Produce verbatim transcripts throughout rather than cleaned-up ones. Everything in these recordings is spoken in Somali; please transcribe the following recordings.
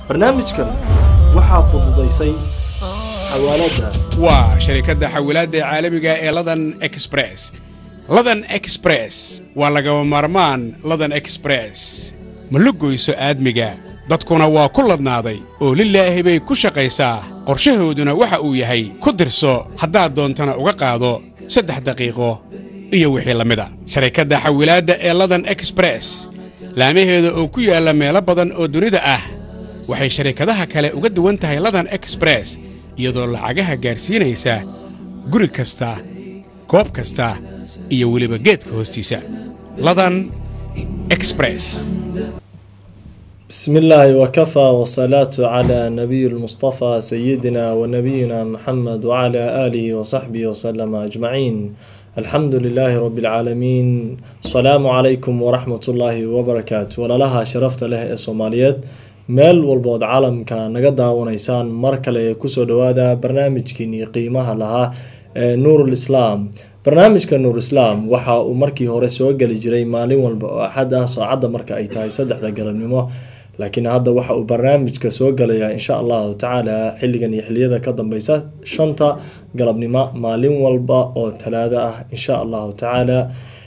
barnaamijkan waxaa fududeysay xawaalada waa sharikada xawaalada caalamiga ee Ladan Express. Ladan Express waa laga maarmaan Ladan Express ma lugoyso aadmiga dadkuna waa ku ladnaaday oo lilaahi bay ku shaqaysaa qorshahooduna waxa uu yahay ku dirso haddaad doontana uga qaado saddex daqiiqo iyo wixii lamida sharikada xawaalada ee Ladan Express laamaheeda oo ku yaala meelo badan oo dunida ah waxay sharikadaha kale uga duwan tahay Ladan Express iyadoo lacagaha gaarsiinaysa guri kasta goob kasta iyo waliba geedka hoostiisa Ladan Express. بسم الله وكفى والصلاة على نبي المصطفى سيدنا ونبينا محمد وعلى آله وصحبه وسلم أجمعين. الحمد لله رب العالمين. السلام عليكم ورحمة الله وبركاته. ولا لها شرفت له الصوماليات meel walbood caalamka naga daawanaysaan mar kale kusoo dhawaada barnaamijkeeni qiimaha lahaa ee Nuurul Islaam. barnaamijka Nuurul Islaam waxa uu markii hore soo gali jiray maalin walba oo axad ah saacada marka ay tahay saddexda galabnimo, laakiin hadda waxa uu barnaamijka soo galaya insha Allah taala xilligan iyo xilliyada ka dambaysa shanta galabnimo maalin walba oo talaada ah insha Allah taala.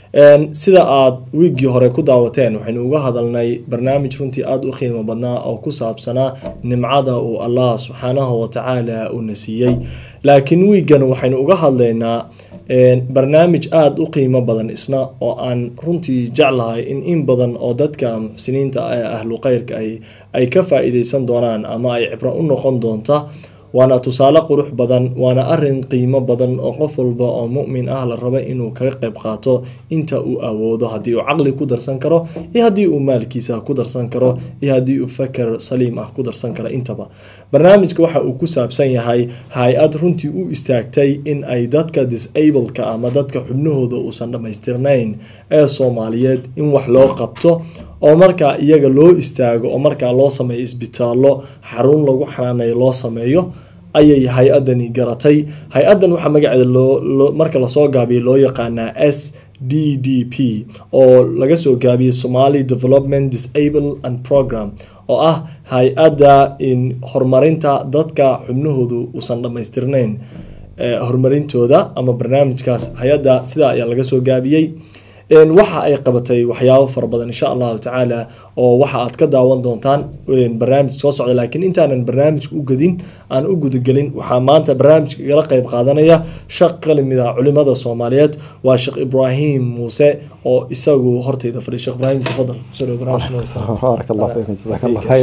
sida aad wiigii hore ku daawateen waxaynu uga hadalnay barnaamij runtii aad u qiimo badnaa oo ku saabsanaa nimcada uu Allah subhanahu wa ta'ala u nasiyay, laakiin wiigan waxaynu uga hadlaynaa barnaamij aad u qiimo badan isna oo aan runtii jeclahay in in badan oo dadka muxsiniinta ah ahlu khayrka ay ay ka faa'iideysan doonaan ama ay cibro u noqon doonta. waana tusaale qurux badan, waana arin qiimo badan oo qof walba oo mu'min ah la rabo inuu kaga qayb qaato inta uu awoodo, hadii uu aqli ku darsan karo iyo hadii uu maalkiisa ku darsan karo iyo hadii uu fakar saliim ah ku darsan karo intaba. barnaamijka waxa uu ku saabsan yahay hay'ad runtii u istaagtay in ay dadka disabled-ka ama dadka xubnahooda uusan dhamaystirnayn ee Soomaaliyeed in wax loo qabto oo marka iyaga loo istaago oo marka loo sameeyo isbitaallo xarun lagu xanaaneeyo loo sameeyo ayay hay'adani garatay. hay'adan waxa magaceeda loo marka la soo gaabiyo loo yaqaanaa S D D P oo laga soo gaabiyo Somali Development Disable and Program oo ah hay'ada in horumarinta dadka xubnahoodu uusan dhamaystirnayn ee horumarintooda ama barnaamijkaas hay'ada sida ayaa laga soo gaabiyay. in waxa ay qabatay waxyaabo far badan insha Allah taala oo waxa aad ka daawan doontaan barnaamij soo socda, laakiin intaanan barnaamijka u gadin aan u gudagelin waxa maanta barnaamijka kala qayb qaadanaya shaq qalimida culimada Soomaaliyeed waa Sheekh Ibrahim Muuse oo isagu hortayda fadhiyo. Sheekh Ibrahim tafadal. soo barnaamijka barakallahu fiikum jazakallahu khayr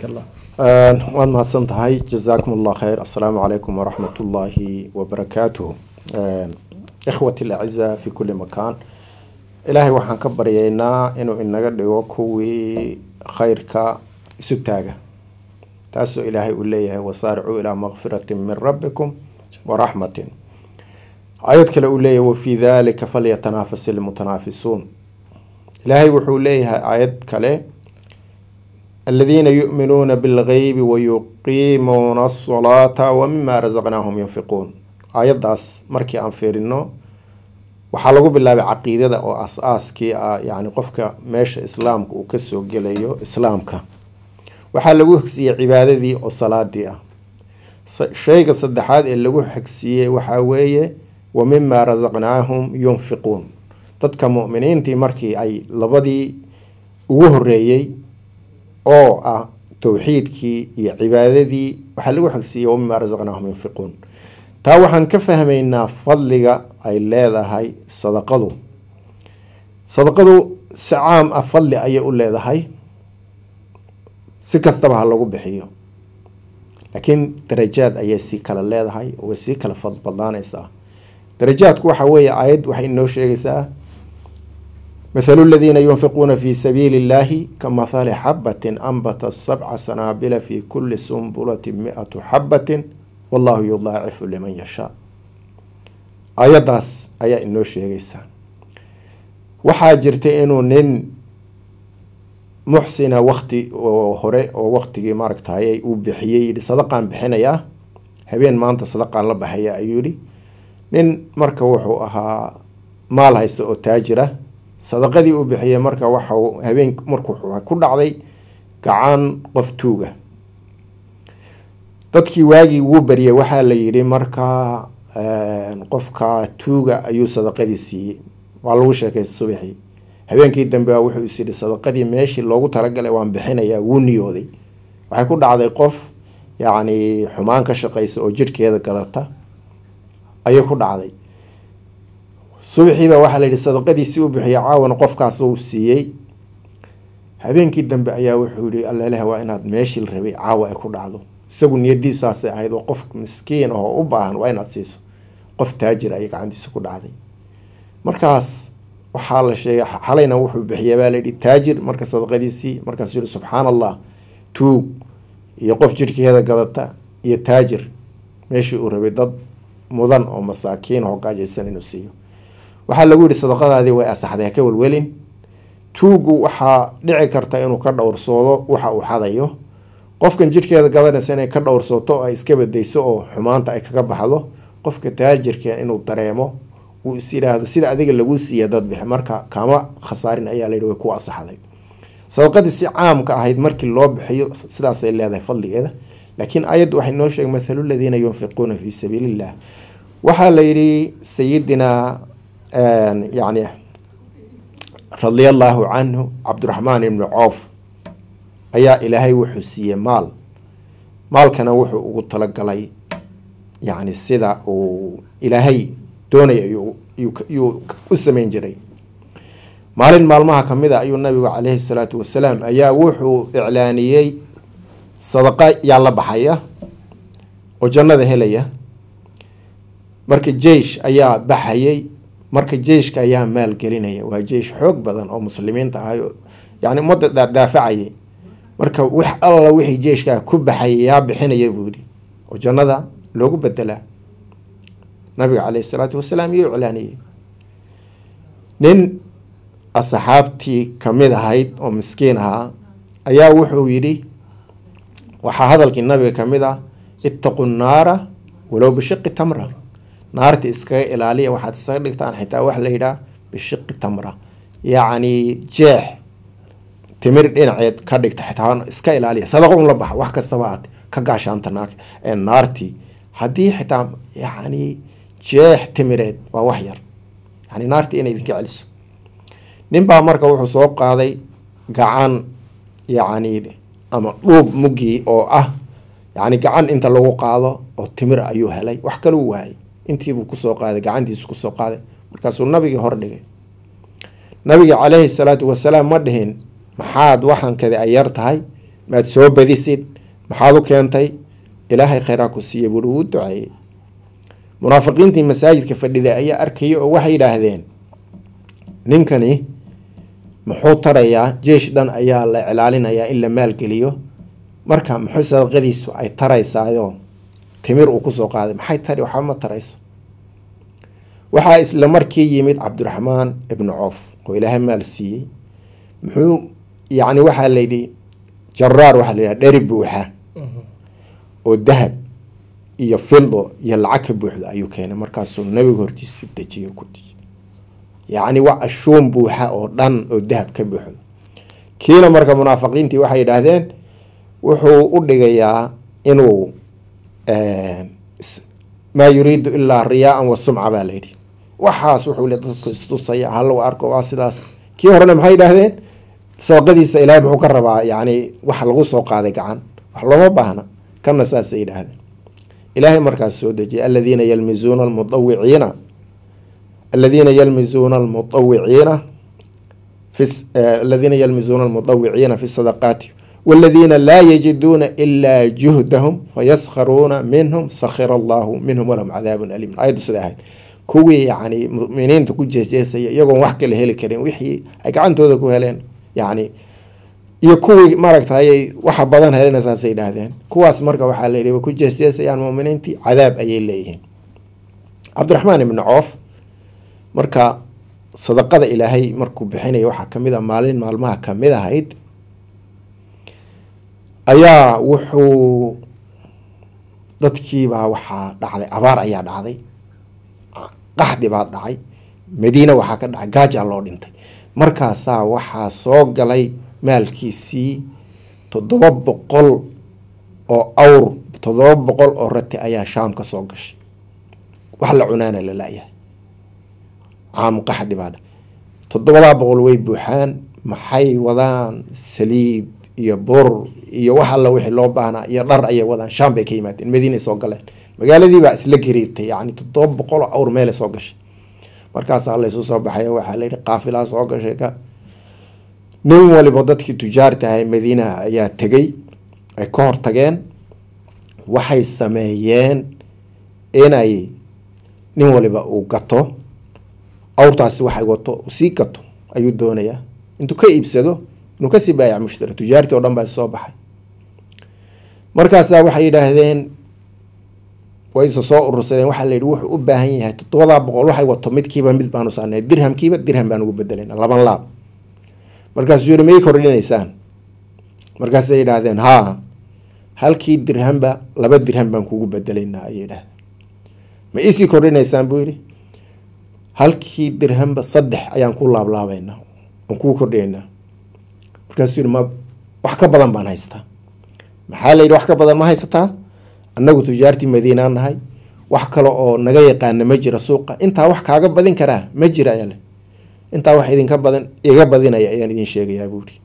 aan waan mahadsantahay jazakumullahu khayr. assalaamu alaykum wa rahmatullahi wa barakatuh. ikhwati al-a'izza fi kulli makan, ilaahay waxaan ka baryaynaa inuu inaga dhigo kuwii khayrka isu taaga, taasoo ilaahay uu leeyahay wasaaricu ilaa maghfiratin min rabbikum wa rahmatin. ayad kale uu leeyahay wa fi dhalika falyatanafasil mutanaafisuun. ilaahay wuxuu leeyahay ayad kale alladhina yu'minuuna bilghaybi wa yuqiimuuna as-salata wa mimma razaqnaahum yunfiquun. ayadaas markii aan fiirino waxaa lagu bilaabay caqiidada oo aas-aaskii ah, yani qofka meesha islaamka uu kasoo gelayo islaamka. waxaa lagu xigsiiyey cibaadadii oo salaadii ah. shayga saddexaad ee lagu xigsiiyey waxaa weeye wa mima razaqnaahum yunfiquun. dadka mu'miniintii markii ay labadii ugu horeeyey oo ah tawxiidkii iyo cibaadadii waxaa lagu xigsiiyey wa mima razaqnaahum yunfiquun. taa waxaan ka fahmaynaa fadliga ay leedahay sadaqadu. sadaqadu si caam ah fadli ayay u leedahay, si kastaba ha lagu bixiyo, laakiin darajaad ayay sii kala leedahay oo way sii kala fadbadnaanaysaa. darajaadku waxa weeye aayad waxay inoo sheegaysaa mathalu alladhina yunfiquuna fi sabiili illahi kamathali xabatin anbata sabca sanaabila fi kulli sumbulatin mi'atu xabatin wallahu yudaacifu liman yashaa. ayadaas ayaa inoo sheegaysaa. waxaa jirta inuu nin muxsina waqti oo hore oo waqtigii maaragtay uu bixiyay yidhi sadaqaan bixinayaa, habeen maanta sadaqaan la baxaya ayuu yidhi. nin marka wuxuu ahaa maal haysta oo taajira, sadaqadii uu bixiyay marka waxa habeen markuu ku dhacday gacan qof tuuga dadkii waagii wuu bariyay waxaa la yidhi markaa qofka tuuga ayuu sadaqadii siiyey, waa lagu sheekaysta subaxii. habeenkii dambe wuxuu is yidhi sadaqadii meeshii loogu talagalay waan bixinayaa, wuu niyooday. waxay ku dhacday qof yacni xumaan ka shaqaysa oo jidhkeeda gadata ayay ku dhacday. subaxiiba waxaa la yidhi sadaqadiisii u bixiyay, caawana qofkaas uu siiyey. habeenkii dambe ayaa wuxuu yihi allaleha waa inaad meeshii la rabay caawa ay ku dhacdo. isagu niyadiisaasay ahayd oo qof miskiin ahoo u baahan waa inaad siiso. qof taajir ayay gacantiisa ku dhacday. markaas waxaa la sheegay xalayna wuxuu bixiyay baa layidhi taajir marka sadaqadiisii. markaasuu yihi subxaan allah, tuug iyo qof jidhkeeda gadata iyo taajir meeshii uu rabay dad mudan oo masaakiin oo gaajaysan inuu siiyo. waxaa lagu yihi sadaqadaadii way asaxday, ha ka welwelin. tuugu waxaa dhici karta inuu ka dhowrsoodo waxa uu xadayo. qofkan jidhkeeda gadanaysa inay ka dhowrsooto oo ay iska badayso oo xumaanta ay kaga baxdo. qofka taajirka inuu dareemo uu is yidhaahdo sida adiga lagu siiya dad bixi, marka kama khasaarin ayaa layidhi way ku asaxday. sadaqadii si caamka ahayd markii loo bixiyo sidaasay leedahay fadligeeda. laakiin ayaddu waxay noo sheegay mathalu ladiina yunfiquuna fii sabiili illah. waxaa la yidhi sayidina yani radia allaahu canhu cabdiraxmaan ibnu coof ayaa ilaahay wuxuu siiyey maal. maalkana wuxuu ugu talagalay yani sida uu ilaahay doonaya yuu u sameyn jiray. maalin maalmaha kamid a ayuu nabigu caleyhi salaatu wasalaam ayaa wuxuu iclaaniyey sadaqa yaa la baxaya oo jannada helaya. marka jeish ayaa baxayay, marka jeishka ayaa maal gelinaya. waa jeish xoog badan oo muslimiinta ahay yani ummadda daafacayay. marka wax alla wixii jeishkaa ku baxayay yaa bixinaya buu yihi oo jannada loogu bedelaa. nabiga caleyhi salaatu wasalaam iyuu iclaaniyey. nin asxaabtii kamid ahayd oo miskiin ahaa ayaa wuxuu yidhi, waxaa hadalkii nabiga kamid ah, ittaqu nnaara walow bishiqi tamra. naarta iskaga ilaaliya, waxaad isaga dhigtaan xitaa wax la yidhaah bishiqi tamra, yacni jeex timir dhinaceed ka dhigta xitaa iska ilaaliya. sadaqa un la baxa, wax kastaba aad ka gaashaanta naartii. haddii xitaa yani jeex timireed waa wax yar, yani naartii inay idinka celiso. nin baa marka wuxuu soo qaaday gacan yacni ama dhuub muggii oo ah yani gacan inta lagu qaado oo timir ayuu helay. wax kaluu waayay, intiibuu kusoo qaaday, gacantiisu kusoo qaaday. markaasuu nabigii hor dhigay. nabiga caleyhi salaatu wasalaam ma dhihin maxaad waxaan kada ay yar tahay, maad soo badisid, maxaad u keentay? ilaahay khayraa ku siiya buuri, wuu duceeyey. munaafiqiintii masaajidka fadhida ayaa arkaya oo waxay yidhaahdeen ninkani muxuu tarayaa? jeish dhan ayaa la cilaalinayaa in la maalgeliyo, marka muxuu sadaqadiisu ay taraysaayo timir uu kusoo qaaday maxay tari? waxba ma tarayso. waxaa isla markii yimid cabdiraxmaan ibnu coof oo ilaahay maal siiyey. muxuu yani waxaa layidhi jaraar waxaa la yidhaha dheri buuxa oo dahab iyo fildo iyo lacag ka buuxda ayuu keenay. markaasuu nabiga hortiisa dejiyo ku dejiy yacni waa ashuun buuxa oo dhan oo dahab ka buuxdo. kiina marka munaafiqiintii waxay yidhaahdeen wuxuu u dhigayaa inuu maa yuriidu ilaa riyaaan wa sumca baa layidhi. waxaas wuxuu le dadku istusaya halagu arko waa sidaas. kii horena maxay yidhaahdeen sadaqadiisa ilaahay muxuu ka rabaa yani wax lagu soo qaaday gacan, wax looma baahna. kana saasay yidhaahdeen. ilaahay markaas soo dejiyay aladiina yalmizuuna almudawiciina aladiina yalmizuuna almudawiciina fi aladiina yalmizuuna almudawiciina fi sadaqaati waladiina laa yajiduuna ilaa juhdahum fayaskharuuna minhum sakhira allahu minhum walahum cadaabun aliim. ayaddu siday ahayd kuwii yani muminiinta ku jeesjeesaya iyagoon wax kala heli karin wixii ay gacantooda ku heleen yani iyo kuwii maaragtay waxa badan helena saasay yidhaahdeen. kuwaas marka waxaa la yidhi way ku jeesjeesayaan muminiintii, cadaab ayay leeyihiin. cabdiraxmaan ibnu coof marka sadaqada ilaahay markuu bixinaya waxaa kamid a maalin maalmaha kamid ahayd ayaa wuxuu dadkiibaa waxaa dhacday abaar ayaa dhacday, qaxdi baa dhacay, madiina waxaa ka dhacay gaajaa loo dhintay. markaasaa waxaa soo galay maalkiisii toddoba boqol oo awr toddoba boqol oo rati ayaa shaam ka soo gashay wax la cunaana la laayahay caamu qaxdi baadha toddobadaa boqol way buuxaan maxay wadaan saliid iyo bur iyo wax alla wixii loo baahnaa iyo dhar ayay wadaan shaam bay ka yimaadeen madiinay soo galeen magaaladii baa isla gariirtay yacni toddoba boqol oo awr meelay soo gashay markaasaa laysu soo baxay waxaa layidhi qaafilaa soo gashay ka nin waliba dadkii tujaarta ahay madiina ayaa tegay ay ka hor tageen waxay sameeyeen inay nin waliba uu gato awrtaasi waxay wato sii gato ayuu doonayaa intuu ka iibsado inuu kasii baayac mushtari tujaartii oo dhan baa soo baxay markaasaa waxay yidhaahdeen way isa soo urursadeen waxaa la yidhi wuxuu u baahan yahay toddobadaa boqol waxay wato midkiiba mid baanu saarnay dirhamkiiba dirham baan ugu bedelayna laban laab markaasuu yihi may kordhinaysaan markaasay yidhaahdeen haa halkii dirhamba laba dirham baan kugu bedelaynaa ayay yidhahdeen ma isii kordhinaysaan buu yidhi halkii dirhamba saddex ayaan ku laablaabaynaa aan kuu kordhinaynaa markaasuu yihi ma wax ka badan baan haystaa maxaa la yidhi wax ka badan ma haysataa annagu tujaartii madiinaa nahay wax kale oo naga yaqaana ma jira suuqa intaa wax kaaga badin karaa ma jira ayale intaa wax idinka badan iga badinaya ayaan idin sheegayaa buu yihi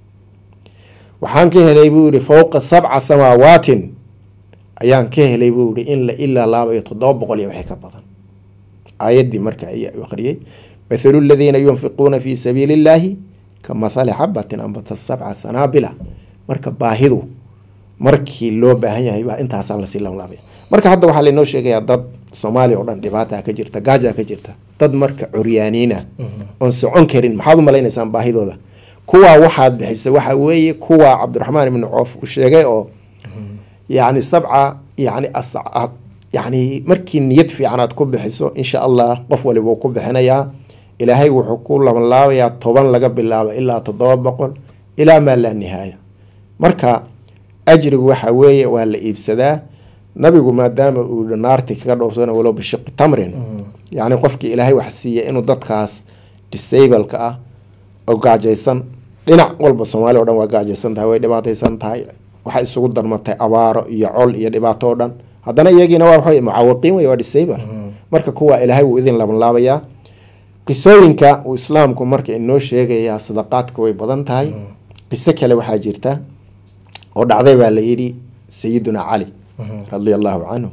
waxaan ka helay buu yihi fowqa sabca samaawaatin ayaan ka helay buu yihi in la ilaa laaba iyo toddoba boqol iyo wixii ka badan aayaddii marka ayaa akhriyay mathalu ladiina yunfiquuna fii sabiili illaahi ka mathali xabatin ambata sabca sanaabila marka baahidu markii loo baahan yahay baa intaasaa lasii lamlaabaya marka hadda waxaa laynoo sheegayaa dad soomaaliya oo dhan dhibaataa ka jirta gaajaa ka jirta dad marka curyaaniina oon socon karin maxaad u malaynaysaan baahidooda kuwaa waxaad bixisa waxa weeye kuwaa cabdiraxmaan ibni coof uu sheegay oo yacni sabca yani yani markii niyad fiican aad ku bixiso insha allah qof waliba uu ku bixinayaa ilaahay wuxuu ku labanlaabayaa toban laga bilaabo ilaa toddoba boqol ilaa maa laa nihaaya marka ajrigu waxa weeye waa la iibsadaa nabigu maadaama uu naarti kaga dhowrsana walow bishiqi tamrin yacni qofkii ilaahay wax siiya inuu dadkaas disableka ah oo gaajaysan dhinac walba soomaaliya o dhan waa gaajaysan tahay way dhibaataysan tahay waxay isugu darmatay abaaro iyo col iyo dhibaato o dhan haddana iyagiina waa waxa mucaawiqiin wey waa disable marka kuwa ilaahay wuu idin labanlaabayaa qisooyinka uu islaamku marka inoo sheegayaa sadaqaadka way badan tahay qiso kale waxaa jirta oo dhacday baa la yidhi sayiduna cali radia allahu canhu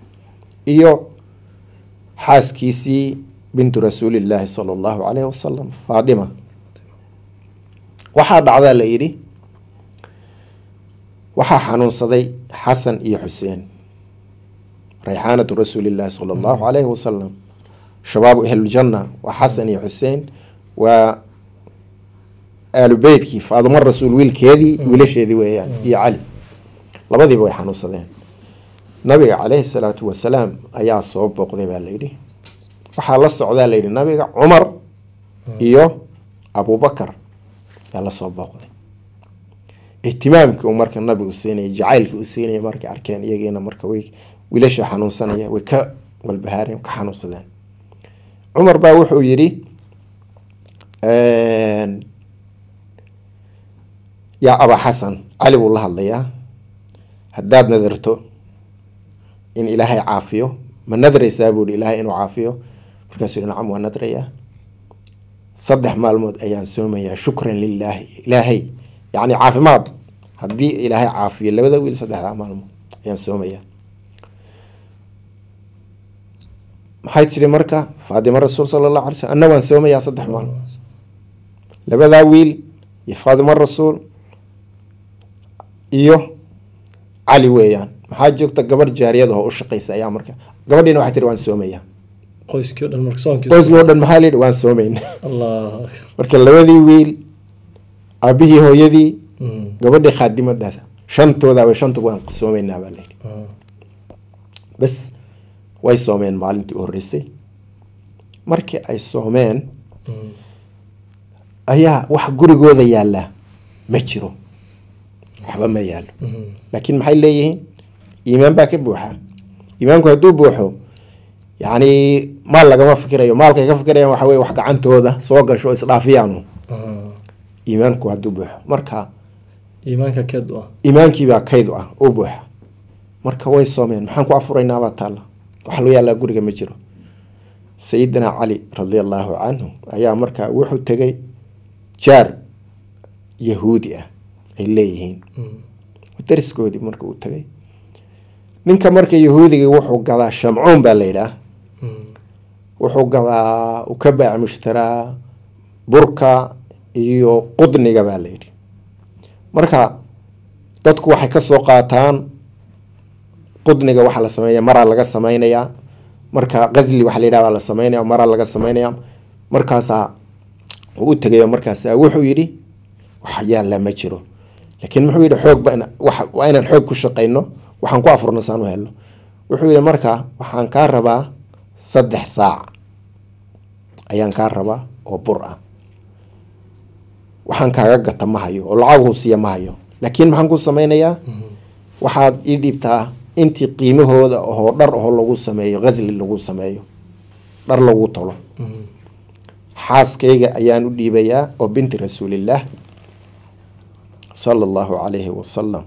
iyo xaaskiisii bintu rasuulillaahi sala allahu calayhi wasalam faatima waxaa dhacdaa la yidhi waxaa xanuunsaday xasan iyo xuseen rayxaanatu rasuulillaahi sala allahu calayhi wasalam shabaabu ahluljanna waa xasan iyo xuseen waa aalu beytkii faadimo rasuul wiilkeedii wiilasheedii weeyaan iyo cali labadiiba way xanuunsadeen nabiga caleyhi salaatu wasalaam ayaa soo booqday baa layidhi waxaa la socdaa layidhi nabiga cumar iyo abubakar ayaa lasoo booqday ihtimaamkii uu marka nabigu siinaya jacaylkii uu siinaya markay arkeen iyagiina marka way wiilasha xanuunsanaya way ka walbahaareen ka xanuunsadeen cumar baa wuxuu yidhi yaa abaa xasan cali buu la hadlayaa haddaad nadarto in ilaahay caafiyo ma nadraysaa buuhi ilaahay inuu caafiyo markaasuu yihi nacam waa nadrayaa saddex maalmood ayaan soomayaa shukran lilaahi ilaahay yacni caafimaad haddii ilaahay caafiyo labada wiil saddexdaa maalmood ayaan soomayaa maxay tiri marka faadimo rasuul sala allahu alay slm anna waan soomayaa saddex maalmood labadaa wiil iyo faadimo rasuul iyo cali weeyaan maxaa joogta gabar jaariyada oo u shaqaysa ayaa marka gabadhiina waxay tiri waan soomayaa qoyskii o dhan marka soonkiis qoyskii o dhan maxaa la yidhi waan soomayna allah marka labadii wiil aabihii hooyadii gabadhii khaadimadaas shantooda way shanta waan soomaynaa baa layidhi bas way soomeen maalintii u horreysay markii ay soomeen ayaa wax gurigooda yaallaa ma jiro waxba ma yaalo laakiin maxay leeyihiin iimaan baa ka buuxa iimaanku hadduu buuxo yacni maal lagama fikirayo maalkay ka fikirayaan waxa weye wax gacantooda soo gasho o isdhaafiyaanu iimaanku hadduu buuxo marka iimaanka keyd u ah iimaankiibaa kayd u ah oo buuxa marka way soomeen maxaan ku afuraynaabaa taalla waxa loo yaallaa guriga ma jiro. sayidina cali radiallahu canhu ayaa markaa wuxuu tegay jaar yahuudi ah ay leeyihiin dariskoodii marka uu tagay. ninka marka yahuudiga wuxuu gadaa shamcuun baa la yidhaah, wuxuu gadaa u ka baac mushtaraa burka iyo qudniga baa la yidhi. marka dadku waxay kasoo qaataan qudniga waxaa la sameeya maraa laga sameynayaa, marka qasli waxa la yidhaha baa la sameynaya maraa laga sameynaya. markaasaa uu u tegayo markaasa wuxuu yidhi wax yaalla ma jiro, laakiin muxuu yidhi xoog waa inaan xoog ku shaqayno, waxaan ku afurno saan u helno. wuxuu yidhi marka waxaan kaa rabaa saddex saac ayaan kaa rabaa oo bur ah, waxaan kaaga gata ma hayo oo lacag huusiya ma hayo, laakiin maxaan ku sameynayaa waxaad ii dhiibtaa intii qiimahooda oo dhar oo lagu sameeyo qasli lagu sameeyo dhar lagu tolo. xaaskayga ayaan u dhiibayaa oo binti rasuulillaah sala allahu calayhi wasalam.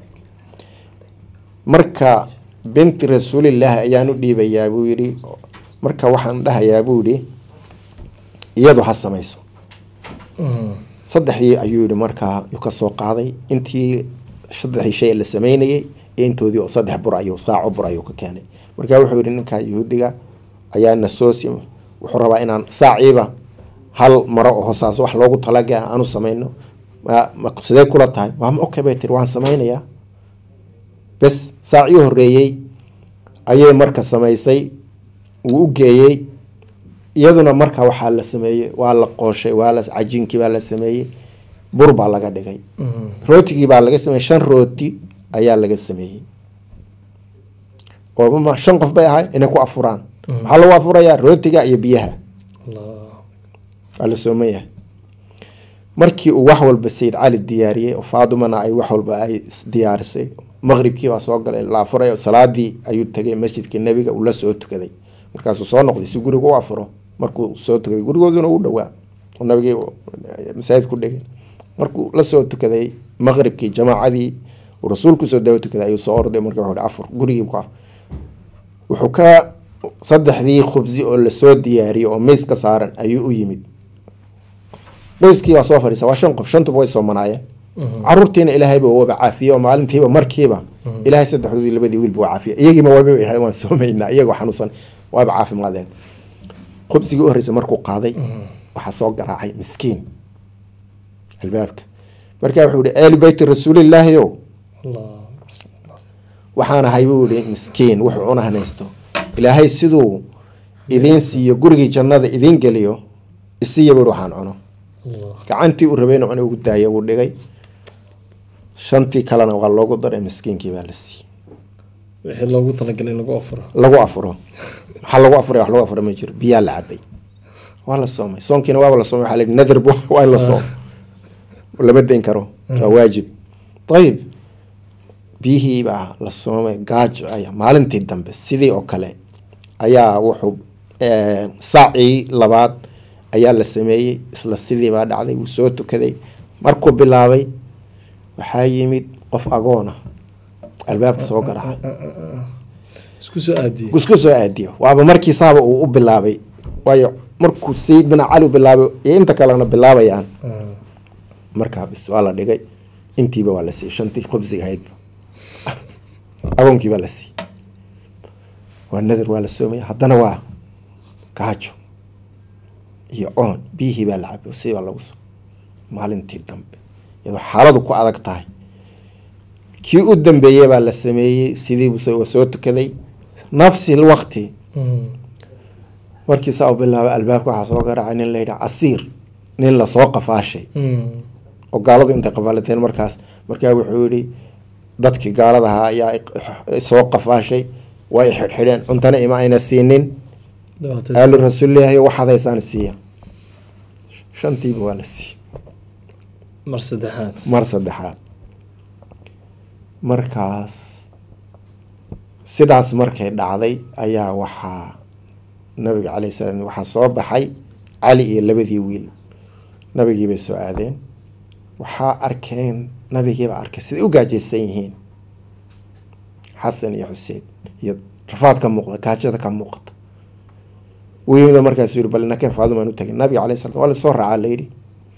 marka binti rasuulillaah ayaan u dhiibayaa buu yidhi, marka waxaan dhahayaa buu yidhi iyadu ha samayso. saddexdii ayuu yidhi markaa yuu ka soo qaaday intii saddexdii shay la sameynayay iyo intoodii oo saddex bur ayuu saaco bur ayuu ka keenay. marka wuxuu yidhi ninkaa yahuudiga ayaa nasoosi wuxuu rabaa inaan saaciiba hal maro oo hoosaas wax loogu talaga aanu sameyno, sidee kula tahay? waama okay bay tiri waan sameynayaa. bes saacii horeeyey ayay marka samaysay, wuu u geeyey. iyaduna marka waxaa la sameeyey waa la qooshay, waa la cajiinkii baa la sameeyey, bur baa laga dhigay, rootigii baa laga sameeyey. shan rooti ayaa laga sameeyey oo mama shan qof bay ahay inay ku afuraan. maxaa lagu afurayaa? rootiga iyo biyaha waa la sooman yahay. markii uu wax walba sayid cali diyaariyey oo faadumana ay wax walba ay diyaarisay, maqribkii baa soo galay, la afuray. salaadii ayuu tegay masjidkii nebiga, uu la soo tukaday. markaasuu soo noqday si guriga u afuro. markuu soo tukaday gurigooduna u dhowaa oo nabigii masaajid ku dhegay. markuu la soo tukaday maqribkii jamaacadii uu rasuulku soo dawo tukaday ayuu soo orday. marka wuxuu afur gurigii ku afur. wuxuu ka saddexdii khubsi oo lasoo diyaariyey oo miis ka saaran ayuu u yimid. qoyskii baa soo fadhiisa, waa shan qof, shantuba way soomanaayeen. caruurtiina ilaahayba waba caafiye oo maalintiiba markiiba ilaahay saddexdoodii labadii wiilba waa caafiye. iyagiima waba waan soomaynaa, iyagoo xanuunsan waaba caafimaadeen. khubsigii u horreysay markuu qaaday waxaa soo garaacay miskiin albaabka. markaa wuxuu yihi ahlu beyti rasuulillaahi o waxaan ahay buu yihi miskiin wuxuu cuna hanaysto, ilaahay siduu idiin siiyo gurigii jannada idiin geliyo isiiya bui waxaan cuno. gacantii uu rabay inu cuna ugu daaya wuu dhigay. shantii kalena waa loogu daray, miskiinkii baa la siiyey. wixii loogu talagalay in lagu afuro lagu afuro waxaa lagu afuray wax lagu afuro ma jiro. biyaa la cabay, waa la soomay. soonkiina waaba la soomay, waxaa la yidhi nadar waa in la soom, lama dayn karo, waa waajib. ayib biyihii baa la soomay. gaajo aya maalintii dambe sidii oo kale ayaa wuxuu saacii labaad ayaa la sameeyey, isla sidii baa dhacday. wuu soo tukaday. markuu bilaabay waxaa yimid qof agoona albaabka soo garaca, isku soo aadiye isku soo aadiyo. waaba markii saaba uu u bilaabay, waayo markuu sayidina cali bilaabay iyo inta kalena bilaabayaan. markaa bis waa la dhigay, intiiba waa la siiyey, shantii khubsiga ahaydba agoonkii baa la siiyey. waa nadar, waa la soomaya. haddana waa gaajo iyo oon, biyihii baa la cabay, si baa lagu soo. maalintii dambe iyadoo xaaladu ku adag tahay, kii u dambeeyey baa la sameeyey. sidii soo tukaday nafsi lwaqti. markii saa u bilaabay albaabka waxaa soo garaacay nin la yidhaha casiir, nin lasoo qafaashay oo gaaladu intay qafaalateen. markaas markaa wuxuu yihi dadkii gaaladahaa ayaa soo qafaashay, way xidhxidheen, cuntana ima ayna siinin. ahlu rasuulillahi waxaad haysaan siiya. shantiiba waa la siiyey mar saddexaad mar saddexaad markaas sidaas markay dhacday ayaa waxaa nabiga calay salaam waxaa soo baxay cali iyo labadii wiil. nabigii bay soo aadeen, waxaa arkeen nabigiiba arkay siday u gaajaysan yihiin. xasan iyo xuseen iyo rafaad ka muuqda gaajada ka muuqata weyda markaasuu yiri bal nakeen Faaduma aanu tagay nabiga calayhi salaam wala soo raacay leeyri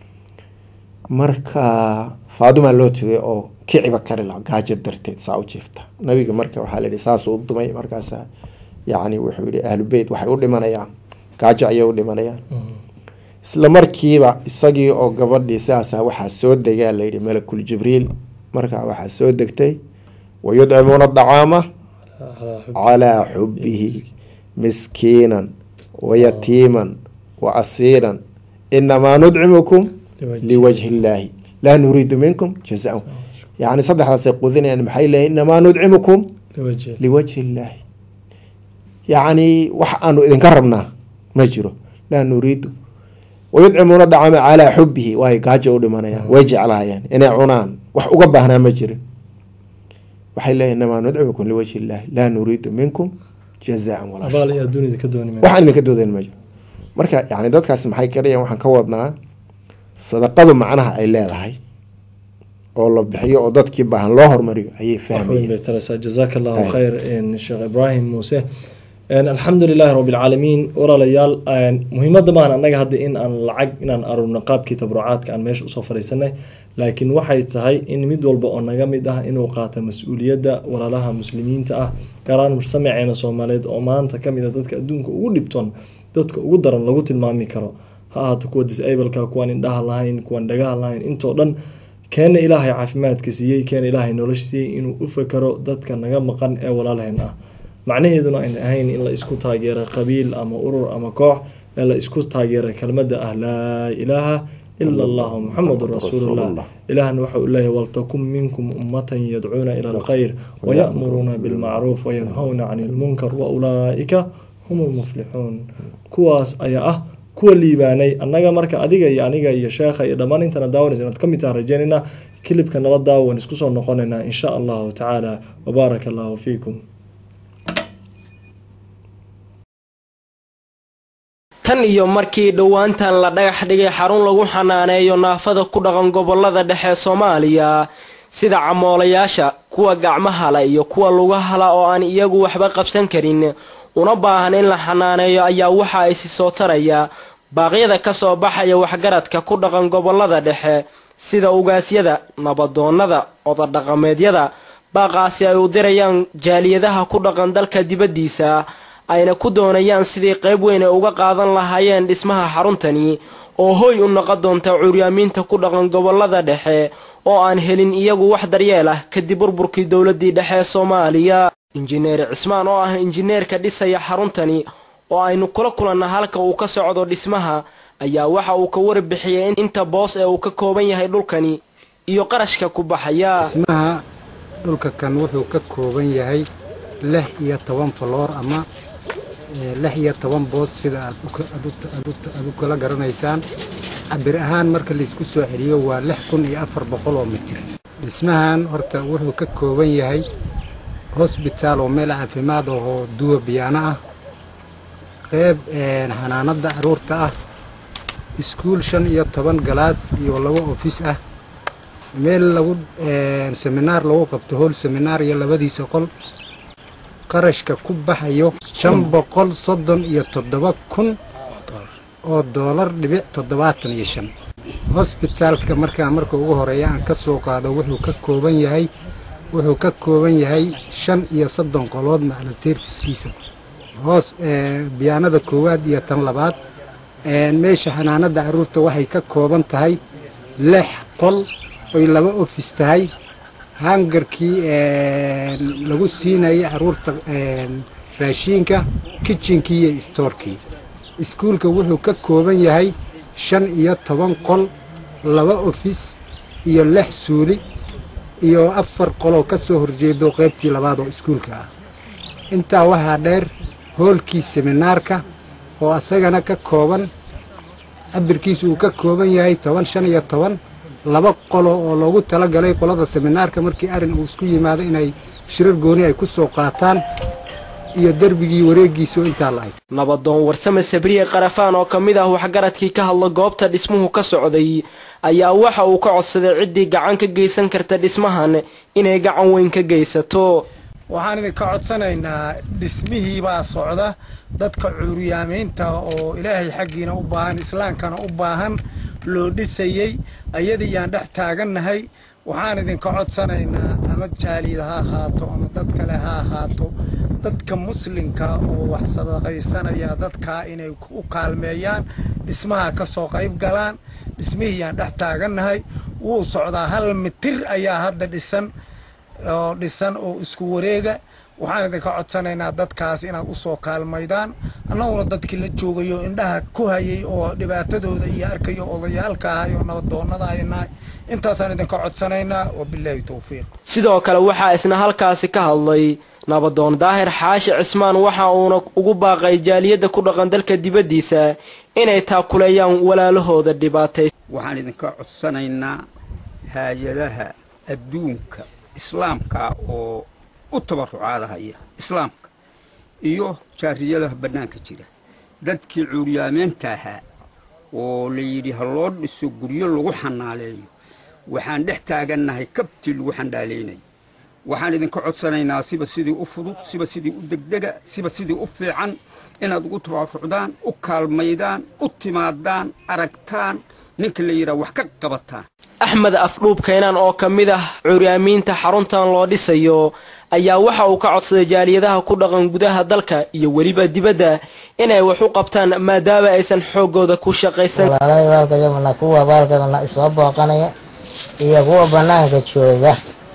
marka Faaduma loo tagay oo kiciba kare la gaajo darteed saa u jeefta nabiga marka waxa la yiri saas u dumay markaas yaani wuxuu yiri ahlu bayt waxay u dhimanayaan gaajo ayay u dhimanayaan isla markiiba isagii oo gabadhii saasa waxa soo degay la yiri malakul jibriil marka waxa soo degtay wayud'imuna ad-da'ama ala hubbihi miskinan ويتيما وأسيرا إنما ندعمكم لوجه الله لا نريد منكم جزاء يعني صدق على سيقودين يعني محيل إنما ندعمكم لوجه, لوجه الله يعني وحقانوا إذن كرمنا مجره لا نريد ويدعمون الدعم على حبه وهي قاجة لمنا ويجعلها يعني إنا عنان وحقبهنا مجره وحيل إنما ندعمكم لوجه الله لا نريد منكم جزاء ولا شكر بالي ادوني كدوني waxaan ka doodeen ma jiro marka yaani dadkaas maxay kariyaan waxaan ka wadnaa sadaqadu macnaha ay leedahay oo la bixiyo oo dadkii baahan loo hormariyo ayay fahmayeen jazakallahu khayr in Sheikh Ibrahim Muuse ان الحمد لله رب العالمين ورا ليال مهمه ما anaga hadda in aan lacag inaan arurno qaabkii tabrucaadka aan meesha u soo fariisanay laakiin waxay tahay in mid walba oo naga mid ah inuu qaato mas'uuliyadda walaalaha muslimiinta ah gaaraan mujtamaceena Soomaaliyeed oo maanta kamid ah dadka adduunka ugu dhibtoon dadka ugu daran lagu tilmaami karo ha ahaato kuwa disable ka kuwan indhaha lahayn kuwan dhagaha lahayn intoo dhan keena Ilaahay caafimaadka siiyay keena Ilaahay nolosha siiyay inuu u fakaro dadka naga maqan ee walaalaheen ah macnaheeduna in ahayn in la isku taageero qabiil ama urur ama koox ee la isku taageero kelmadda ah laa ilaaha illa allah muhammadur rasuulullah ilaahna waxa uu leeyahay waltakum minkum ummatan yad'una ila alkhayr wa ya'muruna bil ma'ruf wa yanhauna 'anil munkar wa ulaa'ika humul muflihun kuwaas ayaa ah kuwa liibaanay annaga marka adiga iyo aniga iyo sheekha iyo dhamaan intana daawanaysa inaad kamid tahay rajaynayna kilibka nala daawan isku soo noqonayna insha Allah ta'ala wa barakallahu fiikum tan iyo markii dhawaantan la dhagax dhigay xarun lagu xanaaneeyo naafada ku dhaqan gobolada dhexe Soomaaliya sida camoolayaasha kuwa gacmaha la iyo kuwa lugaha la oo aan iyagu waxba qabsan karin una baahan in la xanaaneeyo ayaa waxa ay si soo taraya baaqyada ka soo baxaya waxgaradka ku dhaqan gobolada dhexe sida ugaasyada nabadoonnada oda dhaqameedyada baaqaasi ay u dirayaan jaaliyadaha ku dhaqan dalka dibadiisa ayna ku doonayaan sidii qayb weyn ay uga qaadan lahaayeen dhismaha xaruntani oo hoy u noqon doonta curyaaminta ku dhaqan gobolada dhexe oo aan helin iyagu wax daryeel ah kadib burburkii dawladii dhexe Soomaaliya injineer Cismaan oo ah injineerka dhisaya xaruntani oo aynu kula kulanna halka uu ka socdo dhismaha ayaa waxa uu ka warbixiyay inta boos ee uu ka kooban yahay dhulkani iyo qarashka ku baxaya dhismaha dhulka kan wuxuu ka kooban yahay lix iyo toban floor ama lix iyo toban boos sida aad u kala garanaysaan cabir ahaan marka la isku soo xiriyo waa lix kun iyo afar boqol oo mitir dhismahan horta wuxuu ka kooban yahay hospital oo meel caafimaad oo duwa biyaana ah qayb xanaanada caruurta ah iskuul shan iyo toban galaas iyo labo office ah meel lagu seminar lagu qabto hol seminar iyo labadiisa qol qarashka ku baxayo shan boqol soddon iyo toddoba kun oo dollar dhibic toddobaatan iyo shan hospitalka markaa marka ugu horeeya aan ka soo qaado wuxuu ka kooban yahay wuxuu ka kooban yahay shan iyo soddon qolood macna servicekiisa hoos biyaanada koowaad iyo tan labaad meesha xanaanada caruurta waxay ka kooban tahay lix qol oo laba office tahay hangarkii lagu siinay caruurta raashinka kitchenkii iyo storekii iskuulka wuxuu ka kooban yahay shan iyo toban qol laba office iyo lix suuli iyo afar qol oo ka soo horjeedo qaybtii labaad oo iskuulka ah intaa waxaa dheer hoolkii seminaarka oo asagana ka kooban cabirkiisu uu ka kooban yahay toban shan iyo toban laba qolo oo loogu tala galay qolada seminaarka markii arin uu isku yimaado inay shirar gooni ay ku soo qaataan iyo darbigii wareegiisu inta lahayd nabadoon warsame sabriye qarafaan oo kamid ah waxgaradkii ka hadla goobta dhismuhu ka socday ayaa waxa uu ka codsaday cidii gacan ka geysan karta dhismahan inay gacan weyn ka geysato waxaan idinka codsanaynaa dhismihii baa socda dadka cuuriyaameynta oo ilaahay xaggiina u baahan islaamkana u baahan loo dhisayey ayadii yaan dhex taagannahay waxaan idinka codsanaynaa ama jaaliyada ha ahaato ama dad kale ha ahaato dadka muslimka oo wax sadaqaysanaya dadkaa inay u kaalmeeyaan dhismaha ka soo qayb galaan dhismihii yaan dhex taagannahay wuu socdaa hal mitir ayaa hadda dhisan oo dhisan oo isku wareega waxaan idinka codsanaynaa dadkaas inaad u soo kaalmaydaan annaguna dadkii la joogayo indhaha ku hayay oo dhibaatadooda iyo arkayo odayaalka ahay oo nabadoonnada aynahay intaasaan idinka codsanaynaa wabilaahi towfiiq sidoo kale waxaa isna halkaasi ka hadlay nabadoon daahir xaashi cismaan waxa uuna ugu baaqay jaaliyadda ku dhaqan dalka dibaddiisa inay taakuleeyaan walaalahooda dhibaatay waxaan idinka codsanaynaa hay-adaha adduunka islaamka oo u tabarucaadahaya islaamka iyo jaariyadaha bannaanka jira dadkii cuuriyaameenta ahaa oo la yidhi ha loo dhiso guryo lagu xanaaleeyo waxaan dhex taagannahay kabtii lagu xandhaalaynay waxaan idinka codsanaynaa siba sidii u fudud siba sidii u degdega siba sidii u fiican inaad ugu tabarucdaan u kaalmaydaan u timaadaan aragtaan ninka la yidhaha wax ka qabataan axmed afdhuub keenaan oo ka mid ah cuuryaamiinta xaruntan loo dhisayo ayaa waxa uu ka codsaday jaaliyadaha ku dhaqan gudaha dalka iyo weliba dibadda inay wax u qabtaan maadaama aysan xoogooda ku shaqaysan walaalkayaguna kuwa baalkana isoo booqanaya iyo kuwa bannaanka jooga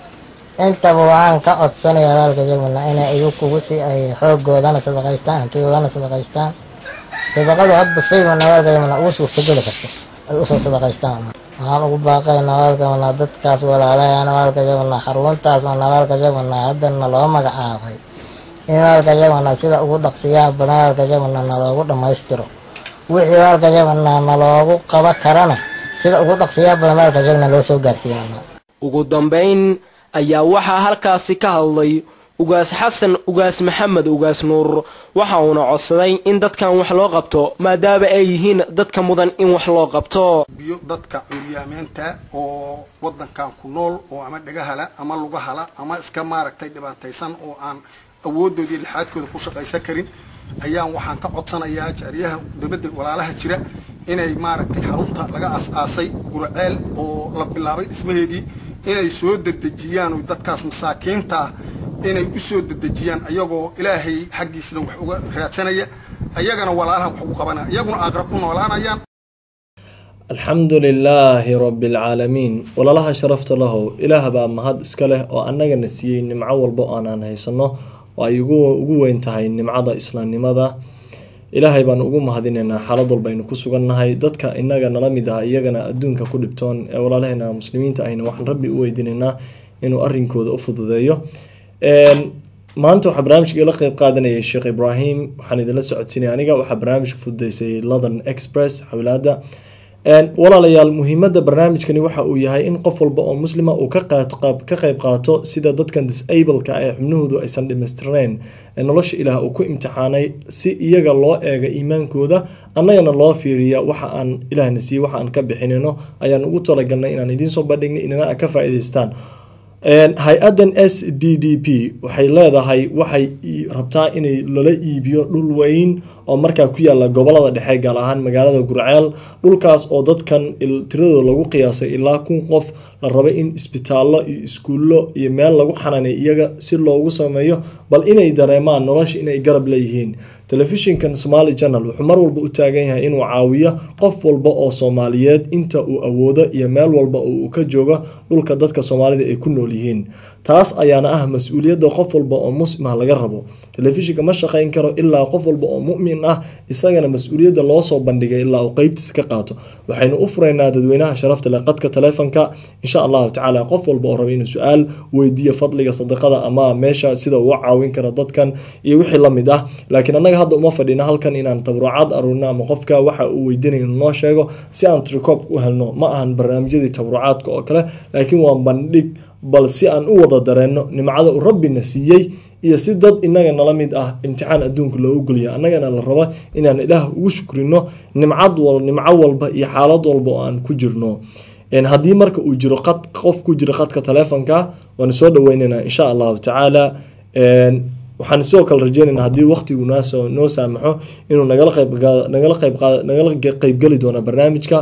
intaba waxaan ka codsanayaa walaalkayaguna inay iyagu si ay xoogoodana sadaqaystaan hantidoodana sadaqaystaan sadaqadu hadba saybana walaalkayaguna ugu suurtageli karto ay usoo sadaqaystaan waxaan ugu baaqaynaa walaalkayaguna dadkaas walaalayana walaalkayaguna xaruntaas oo walaalkayaguna haddana loo magacaabay in walaalkayaguna sida ugu dhaqsiyaha badan walaalkayaguna naloogu dhammaystiro wixii walaalkayaguna naloogu qaba karana sida ugu dhaqsiyaha badan walaalkayaguna loo soo gaarsiinana ugu dambayn ayaa waxaa halkaasi ka hadlay ugaas xasan ugaas maxamed ugaas nuur waxa uuna codsaday in dadkan wax loo qabto maadaama ay yihiin dadka mudan in wax loo qabto biyo dadka cuuriyaameenta oo wadankan ku nool oo ama dhagahala ama lugahala ama iska maaragtay dhibaataysan oo aan awoodoodii lixaadkooda ku shaqaysan karin ayaan waxaan ka codsanayaa jaariyaha dibadda walaalaha jira inay maaragtay xarunta laga aas-aasay guraceel oo la bilaabay dhismaheedii inay soo dedejiyaan oo dadkaas masaakiinta ah inay u soo dedejiyaan ayagoo ilaahay xaggiisna wax uga raadsanaya ayagana walaalaha wax ugu qabanaya iyaguna aakhira ku noolaanayaan الحمد لله رب العالمين ولا لها شرفت له إله با مهد إسكاله وأننا نسيه نمعة والبو أنا نهيسنه وأيقو أقوه انتهي نمعة إسلام نماذا إلهي بان أقوه مهديننا حالة البين كسوغان هاي دادك إننا نلمدها إياغنا أدونك كودبتون ولا لهنا مسلمين تأهينا وحن ربي أويديننا إنو أرنكود أفضل ذايو maanta waxaa barnaamijka ila qayb qaadanayay sheekh ibraahim waxaan idinla socodsiinay aniga waxaa barnaamijka fududeysay London Express xawlaada walaalayaal muhiimada barnaamijkani waxa uu yahay in qof walba oo muslima uu ka qaato ka qayb qaato sida dadkan disableka ee xubnahoodu aysan dhimaystirnayn ee nolosha ilaah uu ku imtixaanay si iyaga loo eega iimaankooda annagana loo fiiriya waxa aan ilaahna siiyey waxa aan ka bixinino ayaan ugu talagalnay inaan idiin soo bandhignay inana ka faa'iidaystaan hay-adan S D D P waxay leedahay waxay rabtaa inay lala iibiyo dhul weyn oo markaa ku yaala gobolada dhexe gaar ahaan magaalada Gurceel dhulkaas oo dadkan tiradooda lagu qiyaasay ilaa kun qof la rabay in isbitaallo iyo iskuulo iyo meel lagu xanaaneeyo iyaga si loogu sameeyo bal inay dareemaan nolosha inay garab leeyihiin telefishinkan Somali Channel wuxuu mar walba u taagan yahay inuu caawiyo qof walba oo Soomaaliyeed inta uu awoodo iyo meel walba oo uu ka joogo dhulka dadka Soomaalida ay ku nool yihiin taas ayaana ah mas'uuliyadda qof walba oo muslim ah laga rabo telefishinka ma shaqeyn karo ilaa qof walba oo mu'min ah isagana mas'uuliyadda loo soo bandhigay ilaa uu qaybtiisa ka qaato waxaynu u fureynaa dadweynaha sharafta leh qadka telefonka insha Allah ta'ala qof walba oo rabo inuu su'aal weydiiyo fadliga sadaqada ama meesha sida uu caawin karo dadkan iyo wixii la mid ah laakiin anaga hadda uma fadhina halkan inaan tabarucaad arurna ama qofka waxa uu weydiinayo noo sheego si aan tricop u helno ma ahan barnaamijyada tabarucaadka oo kale laakiin waa bandhig bal si aan u wada dareeno nimcada uu rabbina siiyay iyo si dad inaga nala mid ah imtixaan adduunka loo ogoliyo annagana la rabo inaan ilaah ugu shukrino nimcad wal nimco walba iyo xaalad walba oo aan ku jirno in haddii marka uu jiro qad qof ku jiro qadka telefonka waan soo dhaweynayna insha Allah ta'ala waxaan sidoo kale rajeynaynaa haddii waqtigu naasoo noo saamaxo inuu nagala qayb nagala qayb nagala qaybgeli doono barnaamijka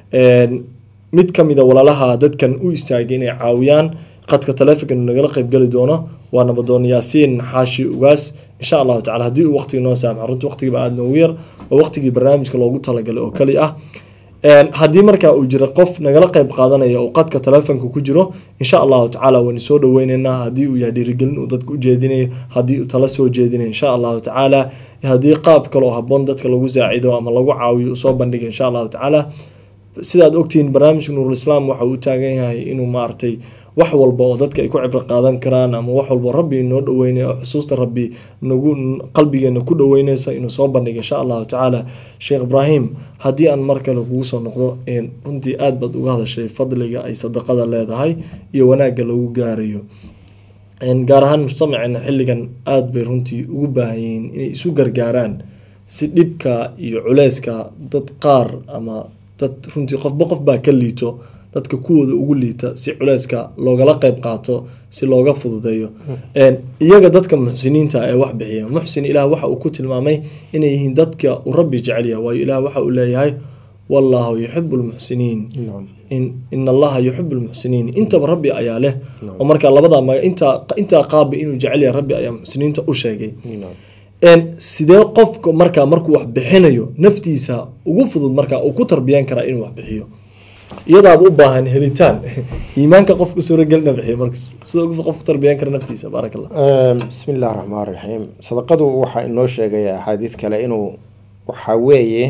mid ka mid a walaalaha dadkan u istaagay inay caawiyaan qadka taleefanka inuu nagala qaybgeli doono waa nabadoon yaasiin xaashi ugaas insha allahu tacala haddii uu waqtiga noo saamaxo runtii waqtigiiba aada noogu yar oo waqtigii barnaamijka loogu talagalay oo kali ah haddii markaa uu jiro qof nagala qayb qaadanaya oo qadka taleefanka ku jiro insha allahu tacaala waynu soo dhaweyneynaa haddii uu yahay dhiirigelin uu dadka u jeedinayo haddii uu tala soo jeedinayo insha allahu tacaala haddii qaab kale oo habboon dadka lagu saacido ama lagu caawiyo usoo bandhiga insha allahu tacaala sidaad ogtihiin barnaamijka nuurulislaam waxa uu taagan yahay inuu maaragtay wax walba oo dadka ay ku cibro qaadan karaan ama wax walba rabbi inoo dhaweynaya oo xusuusta rabbi nagu qalbigeena ku dhaweynayso inuu soo bandhigo insha allahu tacaala sheekh ibraahim haddii aan mar kale kugu soo noqdo runtii aada baad uga hadashay fadliga ay sadaqada leedahay iyo wanaagga lagu gaarayo gaar ahaan mujtamaceena xilligan aada bay runtii ugu baahan yihiin inay isu gargaaraan si dhibka iyo culeyska dad qaar ama dad runtii qofba qof baa ka liito dadka kuwooda ugu liita si culeyska loogala qayb qaato si looga fududeeyo iyaga dadka muxsiniinta ee wax bixiya muxsin ilaah waxa uu ku tilmaamay inay yihiin dadka uu rabbi jecel yahay waayo ilaah waxa uu leeyahay wallahu yuxibu lmuxsiniin in allaha yuxibu lmuxsiniin intaba rabbi ayaa leh oo marka labada maga intaa intaa qaaba inuu jecel yahay rabbi ayaa muxsiniinta u sheegay sidee qofka markaa markuu wax bixinayo naftiisa ugu fudud markaa uu ku tarbiyan karaa inuu wax bixiyo iyadaaba u baahan helitaan iimaanka qofku suuragelina bixiyo markas sida ugu qofku tarbiyan kara naftiisa baarak allah bismi illah raxmaan raxiim sadaqadu waxaa inoo sheegaya axaadiid kale inuu waxaa weeye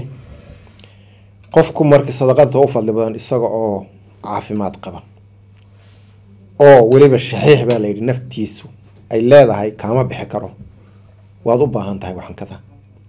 qofku markii sadaqada u fadli badan isaga oo caafimaad qaba oo weliba shaxiix baa layidhi naftiisu ay leedahay kaama bixi karo waad u baahan tahay waxan kada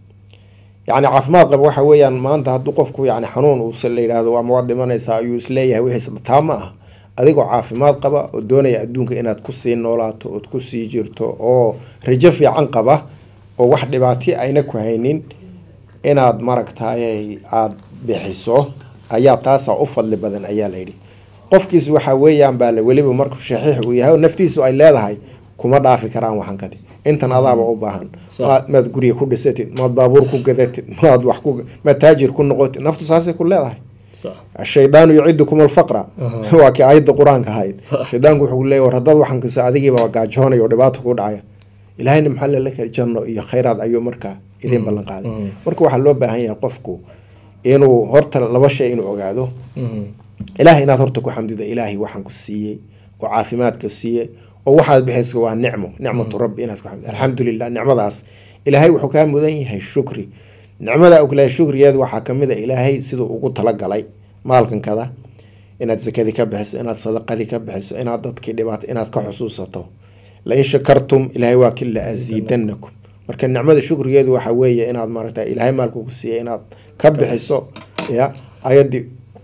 yacni caafimaad qaba waxa weeyaan maanta hadduu qofku yani xanuun uusa la yidhaahdo ama waad dhimanaysaa ayuu isleeyahay wixiisa taa ma ah adigoo caafimaad qaba oo doonaya adduunka inaad kusii noolaato ood kusii jirto oo rajo fiican qaba oo wax dhibaati ayna ku haynin inaad maragtay aada bixiso ayaa taasaa u fadli badan ayaa layidhi qofkiis waxa weeyaan baa weliba markuu shaxiix uu yahay oo naftiisu ay leedahay kuma dhaafi karaan waxan kadi intan adaaba u baahan maad guriga ku dhisatid maad baabuur ku gadatid maad wax ku maad taajir ku noqotid naftu saasay ku leedahay الشيطان يعدكم الفقر waa kii aayadda qur-aanka ahayd shaydaanku wuxuu leeyahay war haddaad waxan kasta adigiiba gaajoonaya oo dhibaato ku dhacaya ilaahayna maxaa lala kari janno iyo khayraad ayuu markaa idin ballan qaaday marka waxaa loo baahan yahay qofku inuu horta laba shay inuu ogaado ilaahay inaad horta ku xamdido ilaahay waxaan ku siiyey oo caafimaadka siiyey oo waxaad bixayso waa nicmo nicmatu rabbi inaad ku xamdido alxamdulilah nicmadaas ilaahay wuxuu kaa mudan yahay shukri nicmada oglahay shukrigeedu waxaa kamid a ilaahay siduu ugu talagalay maalkan kada inaad sakadii ka bixiso inaad sadaqadii ka bixiso inaad dadkii dhibaato inaad ka xusuusato lain shakartum ilaahay waa kila asiidanakum marka nicmada shukrigeedu waxa weeye inaad maaragta ilaahay maalku ku siiyay inaad ka bixiso ya ayadii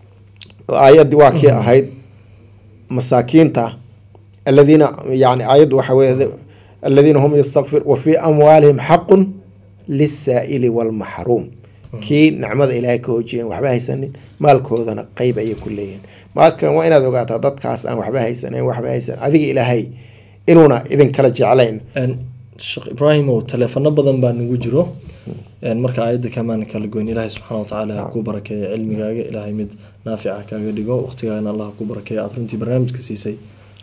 ayadii waa kii ahayd masaakiinta aladiina yani ayaddu waxa weeye aladiina hum yastakfir wa fii amwaalihim xaqun lisaa'ili walmaxruum kii nicmada ilaahay ka hoojiyeen waxba haysanin maalkoodana qeyb ayay ku leeyihiin maadkan waa inaad ogaataa dadkaas aan waxba haysaneyn waxba haysan adiga ilaahay inuuna idin kala jeclayn sheekh ibraahim oo teleefano badan baa nagu jiro marka aayadda kamaan kala goyn ilaahay subxaana watacaala ha ku barakeeyo cilmigaaga ilaahay mid naafica kaaga dhigo waqtigaagana allah ha ku barakeeyo aada runtii barnaamijka siisay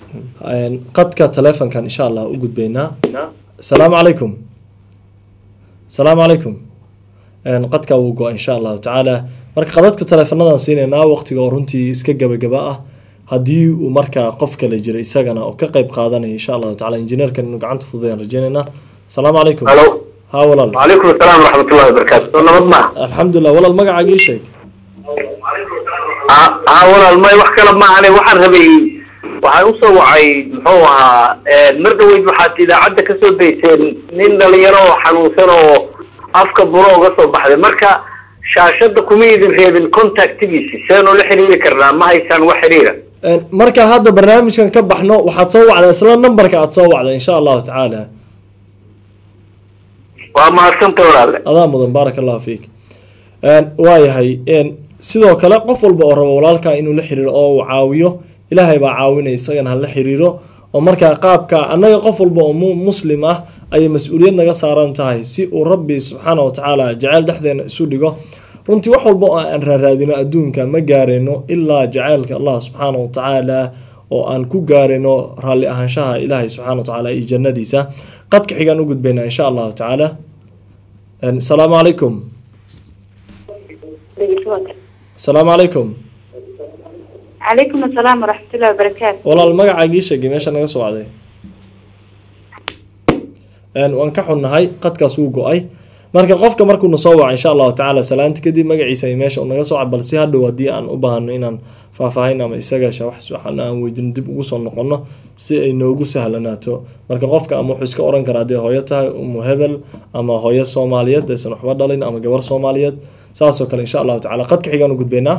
qadka teleefonkan insha allah u gudbaynaa asalaamu calaykum السلام عليكم قدك وقو إن شاء الله تعالى مركا قدتك تلفننا سينينا وقتك ورنتي اسكا جبا جبا هدي ومركا قفك لجري ساقنا او كقيب قادنا إن شاء الله تعالى إنجينير كان نقعنت فضيان رجينينا السلام عليكم الو ها والله وعليكم السلام ورحمة الله وبركاته أنا مضمع الحمد لله والله المقع عقيشك ها والله الماء وحكا لما عليه وحن هبي waxay u soo wacay muxuu ahaa mardaweyd waxaad idaacadda ka soo dayseen nin dhalinyaro oo xanuunsan oo afka buro uga soo baxday marka shaashadda kuma idin reebin contactigiisi seenoo la xiriiri karnaa ma haysaan wax xiriira marka hadda barnaamijkan ka baxno waxaad soo wacdaa isla numberka aad soo wacda insha allahu tacaala waa mahadsanta walaale adaa mudan baaraka allahu fiik waayahay sidoo kale qof walba oo rabo walaalkaa inuu la xiriiro oo uu caawiyo ilaahay baa caawinaya isagana hala xiriiro oo markaa qaabka annaga qof walba oo muslim ah ayay mas-uuliyad naga saaran tahay si uu rabbi subxaana wa tacaala jacayl dhexdeena isu dhigo. runtii wax walba oo aan raaraadino adduunka ma gaarayno ilaa jacaylka allah subxaana wa tacaala oo aan ku gaarayno raalli ahaanshaha ilaahay subxaana wa tacaala iyo jannadiisa. qadka xigaan u gudbaynaa insha allahu tacaala. asalaamu calaykum. asalaamu calaykum. calaykum asalaam waraxmatullahi wabarakaatu. walaal magacaagii sheegay meesha naga soo wacday. waan ka xunnahay qadkaas wuu go-ay. marka qofka markuuna soo waca insha allahu tacaala salaanta kadib magaciisa ay meesha naga soo cabal si hadhow haddii aan u baahno inaan faahfaahin ama isaga wax aan weydino dib ugu soo noqono si ay noogu sahlanaato. marka qofka ama wuxuu iska oran karaa hadday hooyo tahay umu hebel ama hooyo soomaaliyeed aysan waxba dhalin ama gabar soomaaliyeed saasoo kale insha allahu tacaala. qadka xigaan u gudbaynaa.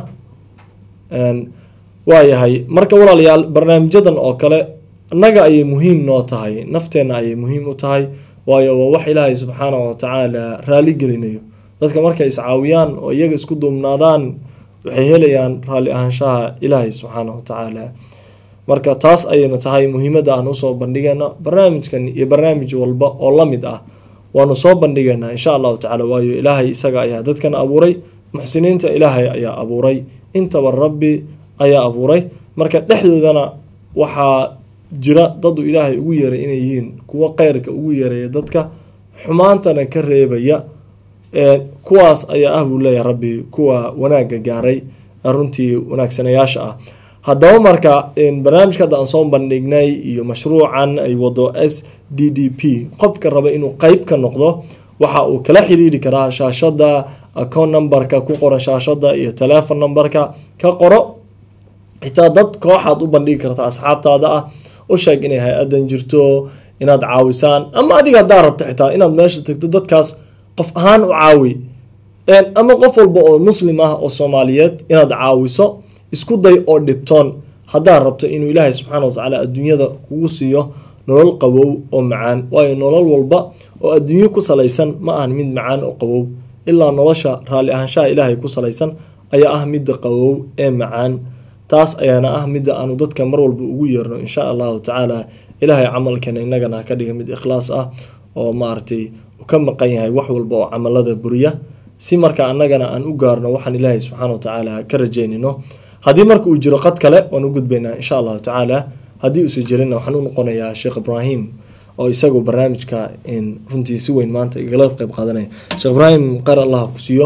waayahay marka walaalayaal barnaamijyadan oo kale annaga ayay muhiim noo tahay, nafteenna ayay muhiim u tahay, waayo waa wax ilaahay subxaana wa tacaala raali gelinayo. dadka markay iscaawiyaan oo iyaga isku duubnaadaan waxay helayaan raali ahaanshaha ilaahay subxaana wa tacaala. marka taas ayayna tahay muhiimadda aan usoo bandhigayna barnaamijkan iyo barnaamij walba oo la mid ah waanu soo bandhigaynaa insha allahu tacaala, waayo ilaahay isaga ayaa dadkan abuuray, muxsiniinta ilaahay ayaa abuuray, intaba rabbi ayaa abuuray. marka dhexdoodana waxaa jira dad uu ilaahay ugu yeeray inay yihiin kuwa khayrka ugu yeeraya dadka, xumaantana ka reebaya. kuwaas ayaa ah buu leeyahay rabbi kuwa wanaagga gaaray runtii wanaagsanayaasha ah. haddaba marka barnaamijka hadda aan soo bandhignay iyo mashruucan ay wado s d d p, qofka raba inuu qeyb ka noqdo waxa uu kala xiriiri karaa shaashada account numberka ku qoran shaashada iyo telephone numberka ka qoro. xitaa dad kooxaad u bandhigi karta asxaabtaada ah, u sheeg inay hay-adan jirto, inaad caawisaan, ama adiga haddaa rabto xitaa inaad meesha tagto dadkaas qof ahaan u caawi. ama qof walba oo muslim ah oo soomaaliyeed inaad caawiso isku day oo dhibtoon haddaa rabto inuu ilaahay subxaana wa tacaala adduunyada kugu siiyo nolol qabow oo macaan. waayo nolol walba oo adduunyo ku salaysan ma ahan mid macaan oo qabow, ilaa nolosha raalli ahaanshaha ilaahay ku salaysan ayaa ah midda qabow ee macaan. taas ayaana ah midda aanu dadka mar walba ugu yeerno insha allahu tacaala. ilaahay camalkana innagana ha ka dhiga mid ikhlaas ah oo maaragtay u ka maqan yahay wax walba oo camalada buriya, si marka annagana aan u gaarno waxaan ilaahay subxaana wa tacaala ka rajaynino. haddii marka uu jiro qad kale waan u gudbaynaa insha allahu tacaala. haddii uusa jirina waxaan u noqonayaa sheekh ibraahim oo isagu barnaamijka runtii si weyn maanta igala qeyb qaadanaya. sheekh ibraahim qar allah ku siiyo.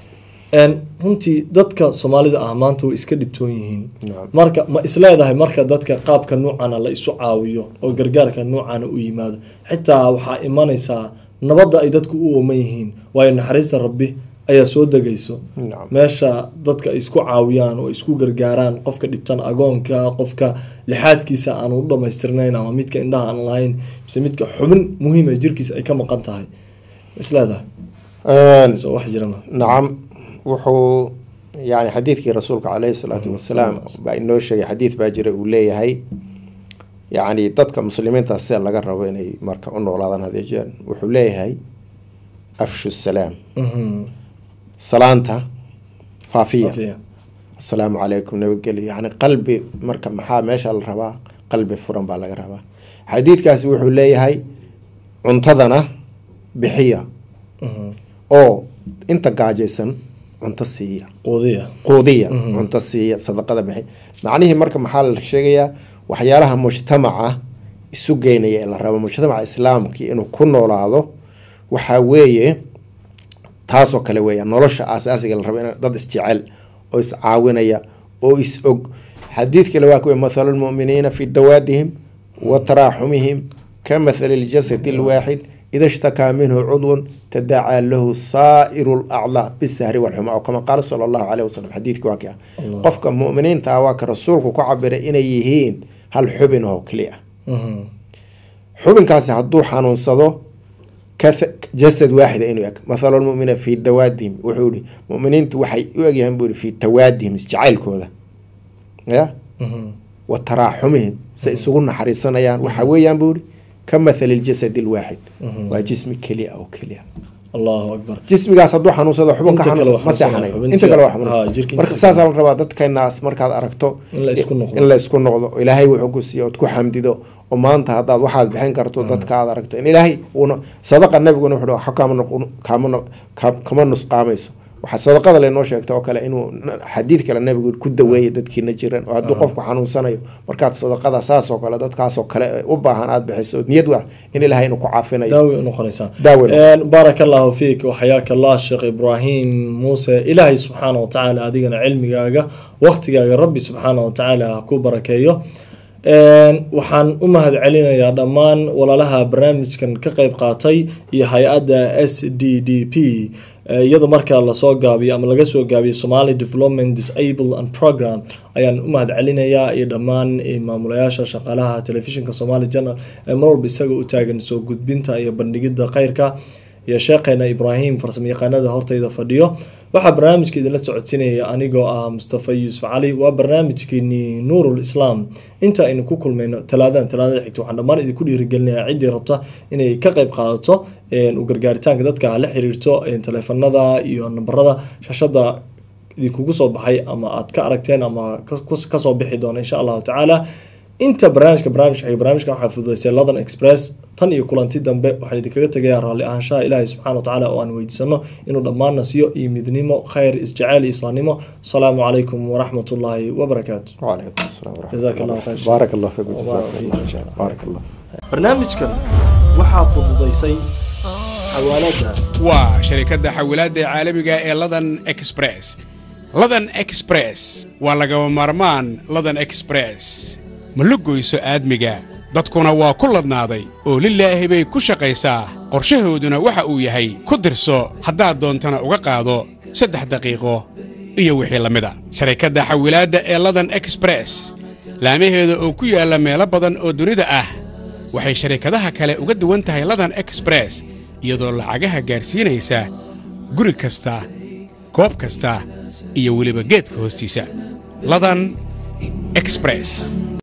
runtii dadka soomaalida ah maanta way iska dhibtoon yihiin. marka ma isleedahay marka dadka qaabka nuucana la isu caawiyo oo gargaarka nuucana u yimaado xitaa waxaa imanaysaa nabadda ay dadku u ooman yihiin, waayo naxariista rabbi ayaa soo degayso meesha dadka ay isku caawiyaan oo isku gargaaraan. qofka dhibtan agoonka, qofka lixaadkiisa aan u dhamaystirnayn ama midka indhaha aan lahayn, mise midka xubin muhiima jirkiisa ay ka maqan tahay, isleedahay wax jira ma? nacam, wuxuu yani xadiidkii rasuulka caleyhi salaatu wasalaam baa inoo sheegay. xadiid baa jira uu leeyahay yani dadka muslimiinta sida laga rabo inay marka u noolaadaan hadeejeen. wuxuu leeyahay afshu salaam, salaanta faafiya, asalaamu calaykum, nabadgelyo. yani qalbi marka maxaa meesha la rabaa? qalbi furan baa laga rabaa. xadiidkaasi wuxuu leeyahay cuntadana bixiya oo inta gaajaysan cunto siiya, quudiya quudiya cunto siiya, sadaqada bixi. macnihii marka maxaa la sheegayaa? waxyaalaha mujtamaca isu geynaya ee la rabo mujtamaca islaamkii inuu ku noolaado waxaa weeye taasoo kale weeya nolosha aasaasiga la rabo in dad isjecel oo iscaawinaya oo is og. xadiid kale waa kuwa mathalu lmu'miniina fi dawaadihim wa taraaxumihim ka mathali ljasadi lwaaxid ida shtakaa minhu cudwun tadacaa lahu saa'iru lacdaa bisahri walxuma, oo kama qaala sala allahu caleyh wasalam. xadiidka waa ka qofka mu'miniinta ah waa ka rasuulku ku cabiray inay yihiin hal xubin oo keli ah. xubinkaasi hadduu xanuunsado jasad waaxida inuu eg. mathalu lmumina fi dawaadihim, wuxuu yihi muminiintu waxay u egyahan buu fi tawaadihim isjacaylkooda ya wa taraaxumihim say isugu naxariisanayaan waxaa weeyaan buu yihi ka mathali ljasadi lwaaxid, waa jismi keliya oo keliya. allahu akbar. jismigaas hadduu xanuunsado xubin ka xanuunsado ma seexanayo, inta kale waa xanuunsan. marka saasaa la rabaa dadkeenaas markaad aragto in la isku noqdo, ilaahay wuxuu ku siiyo ood ku xamdido oo maanta haddaad waxaad bixin karto dadka aad aragto in ilaahay uuna sadaqa nabiguna wuxuu xakaama kama nusqaamayso waxa sadaqada leenoo sheegto oo kale inuu xadiid kale nabigu ku daweeyay dadkiina jiran oo hadduu qofku xanuunsanayo markaad sadaqada saas oo kale dadkaas oo kale u baahan aad bixiso niyad wax in ilaahay inuu ku caafinayo daawi noqonaysa daawi barakallahu fiik wa hayaka allah sheekh ibrahim muuse ilaahay subhanahu wa ta'ala adigana cilmigaaga waqtigaaga rabbi subhanahu wa ta'ala ku barakeeyo waxaan u mahad celinayaa dhammaan walaalaha barnaamijkan ka qayb qaatay iyo hay-adda S D D P iyadoo markaa lasoo gaabiyo ama laga soo gaabiyo Somali Development Disabled and Program ayaan u mahad celinayaa iyo dhammaan maamulayaasha shaqaalaha telefishinka Somali Channel ee mar walba isaga u taagan soo gudbinta iyo bandhigida khayrka iyo sheekheena Ibrahim farsamayaqaanada hortayda fadhiyo waxa barnaamijka idin la socodsiinaya anigoo ah Mustafa Yusuf Ali waa barnaamijkeeni Nuurul Islam inta aynu ku kulmayno talaadan talaadada xigta waxaan dhammaan idinku dhiirigelinayaa cidii rabta inay ka qayb qaadato u gargaaritaanka dadka la xiriirto telefoonada iyo nambarada shashada idinku soo baxay ama aad ka aragteen ama ka soo bixi doona insha Allah ta'ala inta barnaamijka barnaamijka barnaamijka waxa fududeysay London Express tan iyo kulanti dambe waxaan idinkaga tagayaa raali ahaanshaha Ilaahay subhanahu wa ta'ala oo aan weydiisano inuu dhammaan nasiyo iyo midnimo khayr isjacaal islaamnimo salaamu alaykum wa rahmatullahi wa barakatuh wa alaykum assalam wa jazakallahu khayr barakallahu fiik jazakallahu barakallahu barnaamijkan waxa fududeysay xawaalada waa shirkadda xawaalada caalamiga ee London Express London Express waa laga maarmaan London Express ma la goyso aadmiga dadkuna waa ku ladnaaday oo lilaahi bay ku shaqaysaa qorshahooduna waxa uu yahay ku dirso haddaad doontana uga qaado saddex daqiiqo iyo wixii la mida shirkadda xawaalada ee London Express laamaheeda oo ku yaala meelo badan oo dunida ah waxay shirkadaha kale uga duwan tahay London Express iyadoo lacagaha gaarsiinaysa guri kasta goob kasta iyo weliba geedka hoostiisa London Express